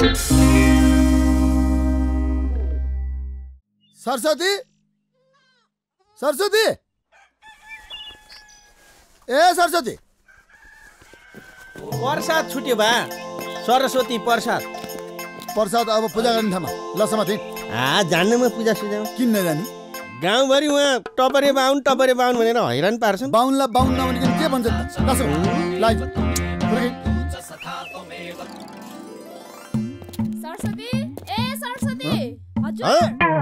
सरस्वती सरस्वती ए सरस्वती प्रसाद छुट्यो बा सरस्वती प्रसाद प्रसाद अब पूजा गर्ने ठाउँमा ल समाति जान्न म पूजा सुजा किन नजाने गाउँभरि उहाँ टपरे बाहुन भनेर हैरान पार्छन् बाहुनलाई बाहुन नभनिकन के भन्छ सरस्वती ए सरस्वती हजुर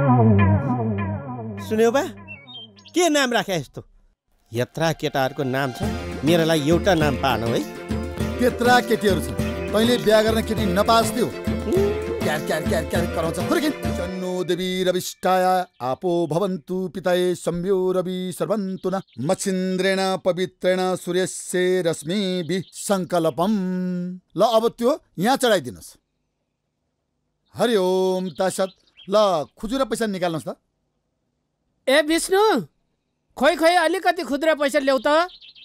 सुन्यौ बा के नाम राखे यस्तो यत्रा केटाहरूको नाम छ मेरो लागि एउटा नाम पार्नु है त्यत्रा केटीहरू छन् तैँले बिहा गर्न केटी नपास्थ्यो क्यार क्यार क्यार क्यार कराउँछ फर्किन जन्नो देवी रविष्टाय आपो भवन्तु पिताये संयो रवि सर्वन्तु न मच्छिन्द्रेण पवित्रेण सूर्यस्य रश्मिभिः सङ्कल्पम् ल अब त्यो यहाँ चढाइदिनुहोस् हरि ओम तसत ल खुजुरा पैसा निकाल्नुहोस् त ए विष्णु खोइ अलिकति खुद्रा पैसा ल्याउ त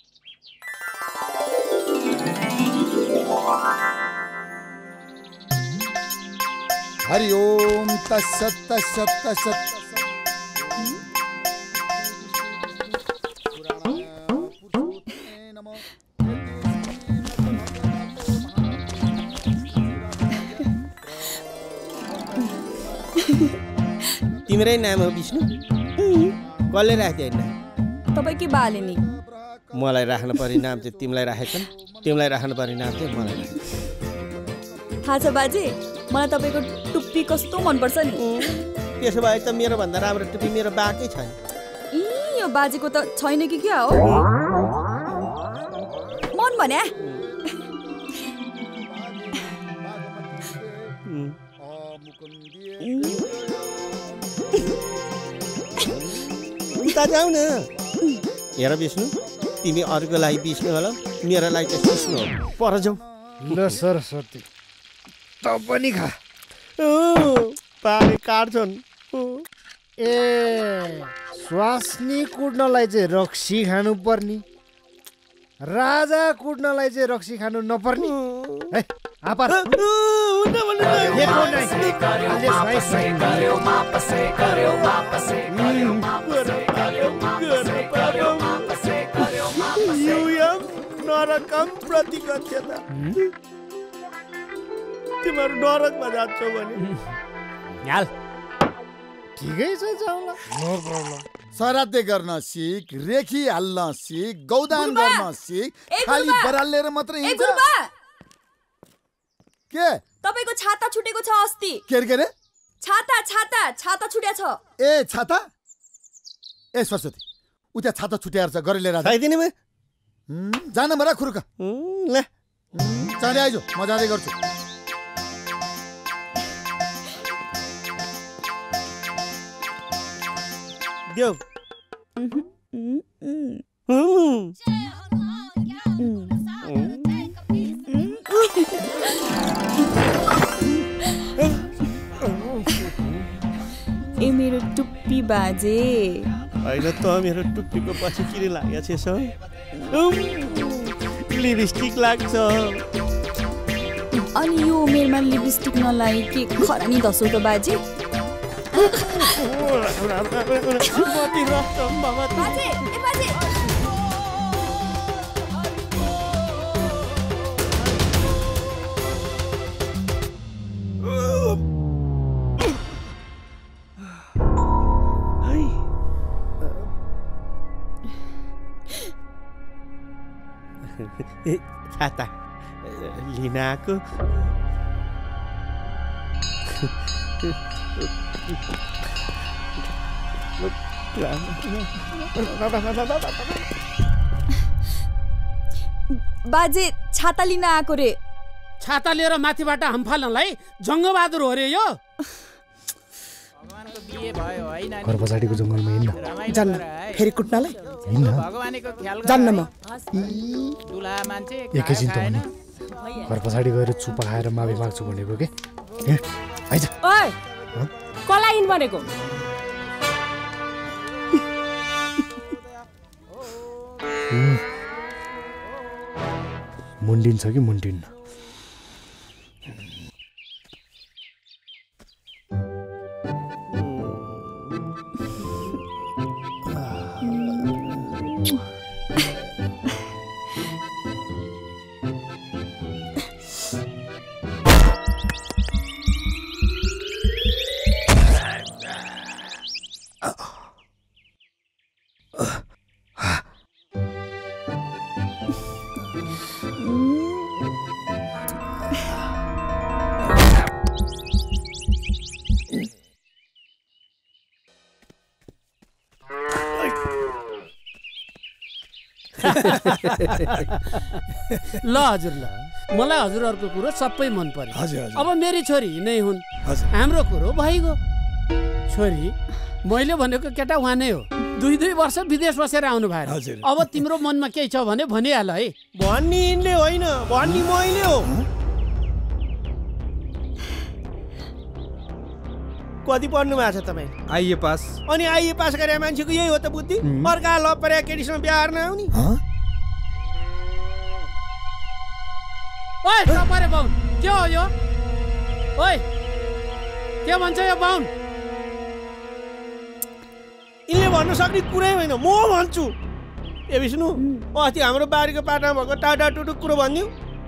हरि ओम तसत तसत तसत तिम्रै नाम हो विष्णु कसले राख्दै होइन तपाईकै बाले नि मलाई राख्नु पर्ने नाम चाहिँ तिमीलाई राखेछन् तिमीलाई राख्नु पर्ने नाम चाहिँ मलाई थाहा छ बाजे मलाई तपाईको टुप्पी कस्तो मनपर्छ नि त्यसो भए त मेरो भन्दा राम्रो टुप्पी मेरो बाकै छैन यो बाजेको त छैन कि क्या हो मन भने उता जाऊ न हेर विष्णु तिमी अरूको लागि विष्णु होला मेरो लागि त विष्णु हो पर जाऊ ल सरस्वती त पनि खा पानी काट्छन् ए स्वास्नी कुट्नलाई चाहिँ रक्सी खानु पर्ने राजा कुट्नलाई चाहिँ रक्सी खानु नपर्ने है आपर नरकम प्रतिगच्छता तिमीहरू नरकमा जान्छौ भने हाल ठिकै छ जाउला नो प्रब्लम श्राद्ध गर्न सिक रेखी हाल्न सिक गौदान गर्न सिक खाली बरालेर मात्र हिँड्छ के तपाईको छाता छुटेको छ अस्ति के रे छाता छुट्या छ ए छाता ए सरस्वती उता छाता छुट्याएर छ गरेर लिएर खाइदिने म जान मरा खुरुका ल चाँडै आइजो म जाँदै गर्छु देऊ ए मेरो टुप्पी बाजे होइन त मेरो टुप्पीको पछि किन लागेको छ लिपस्टिक लाग्छ अनि यो उमेरमा लिपस्टिक नलाइ के खरानी दसौ त बाजे बाजे ए बाजे छाता लिनाको बाजे छाता लिन आएको रे छाता लिएर माथिबाट हामफाल्नलाई जङ्गबहादुर हो रे यो घर पछाडिको जङ्गलमा हिँड्न जान्न फेरि कुट्नलाई हिँड्न जान्न म एकैछिन त भने घर पछाडि गएर चुपा खाएर माफी माग्छु भनेको के आइज ओइ कसलाई हिँड भनेको मुन्डिन्छ कि मुन्डिन्न ल हजुर ल मलाई हजुरहरूको कुरो सबै मन पर्यो। अब मेरी छोरी नै हुन्। हाम्रो कुरो भइगयो। छोरी मैले भनेको केटा उहाँ नै हो। 2 वर्ष विदेश बसेर आउनु भएर अब तिम्रो मनमा केही छ भने भनिहाल है। भन्ने यिनले होइन, भन्ने मैले हो। कति पढ्नु भएको छ तपाईँ? IA pass. अनि आइए पास गरे मान्छेको यही हो त बुद्धि? अर्का लभ परे केटीसँग बिहा गर्न आउने? ओइ तपाईरे बाउन के हो यो? ओइ के भन्छ यो बाउन? यिनले भन्न सक्ने कुरै होइन, म भन्छु। ए विष्णु, अस्ति हाम्रो बारीको पाटामा भएको टाटा टुटुक कुरो भनिदिउ।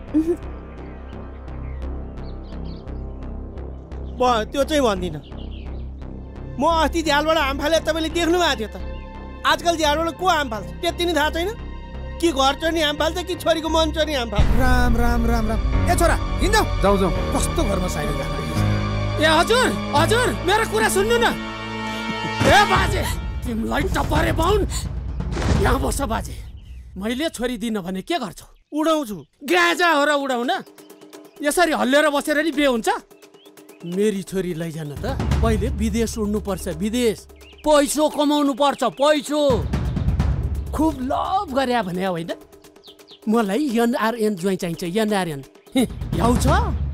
त्यो चाहिँ भन्दिनँ। म अस्ति झ्यालबाट आम फाले तपाईँले देख्नु भएको थियो त। आजकल झ्यालबाट को आम फाल्छ त्यति नै थाहा छैन कि घर चोर्ने आम फाल्छ कि छोरीको मन चोर्ने आम फाल्छ? राम राम राम राम। ए छोरा हिँड्दा जाऊ जाऊ। कस्तो घरमा साइड गाना। ए हजुर हजुर मेरो कुरा सुन्नु न। ए बाजे तिमीलाई टपरे बाउन यहाँ बस बाजे। मैले छोरी दिन भने के गर्छौ? उडाउँछु। गाजा हो र उडाउन? यसरी हल्लेर बसेर नि बिहे हुन्छ? मेरी छोरी लैजान त पहिले विदेश उड्नु पर्छ। विदेश पैसो कमाउनु पर्छ। पैसो खुब लभ गरे भने होइन। मलाई एनआरएन ज्वाइँ चाहिन्छ। एनआरएन याउ छ?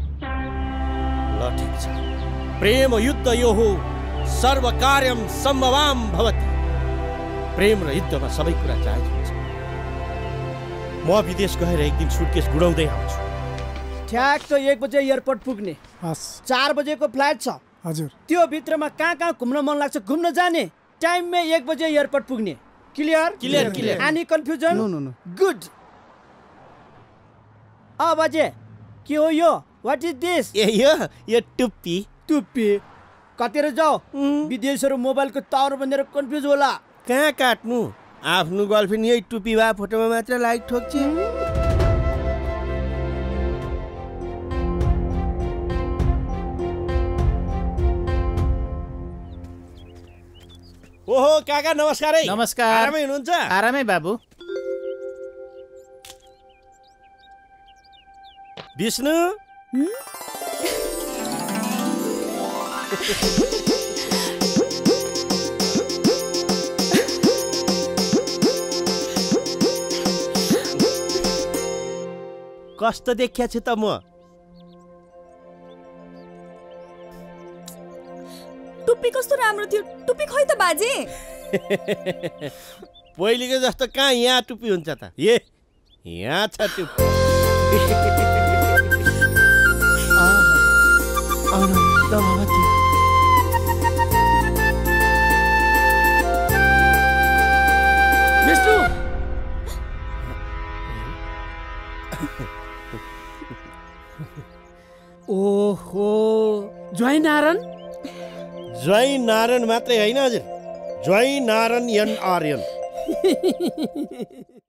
ल ठिक छ। प्रेम युद्ध यो हो, सर्व कार्यम सम्भवाम भवति। प्रेम र युद्धमा सबै कुरा जायज हुन्छ। म विदेश गएर एक दिन सुटकेस गुडाउँदै आउँछु। ठ्याक्क 1 बजे एयरपोर्ट पुग्ने। 4 बजेको फ्लाइट छ। हजुर। त्यो भित्रमा कहाँ घुम्न मन लाग्छ घुम्न जाने। टाइममै 1 बजे एयरपोर्ट पुग्ने। Clear? Clear. Any confusion? No. Good. बाजे के हो यो? What is this? यो टुप्पी। टुप्पी कतिर जाऊ? विदेशहरू मोबाइलको टावर भनेर कन्फ्युज होला। कहाँ काट्नु? आफ्नो गर्लफ्रेन्ड यही टुप्पी वा फोटोमा मात्र लाइक ठोक्छ। ओहो काका नमस्कार है। नमस्कार। आरामै हुनुहुन्छ? आरामै बाबु। विष्णु कस्तो देखिया छु त म? टुप्पी कस्तो राम्रो थियो। टुप्पी खोइ त बाजे। पहिलेको जस्तो कहाँ यहाँ टुप्पी हुन्छ त? यहाँ छ टुप्पी। आनन्द भवति। विष्णु ओहो ज्वाइँ नारायण। ज्वाइँ नारायण मात्रै होइन हजुर, ज्वाइँ नारायण एनआरएन।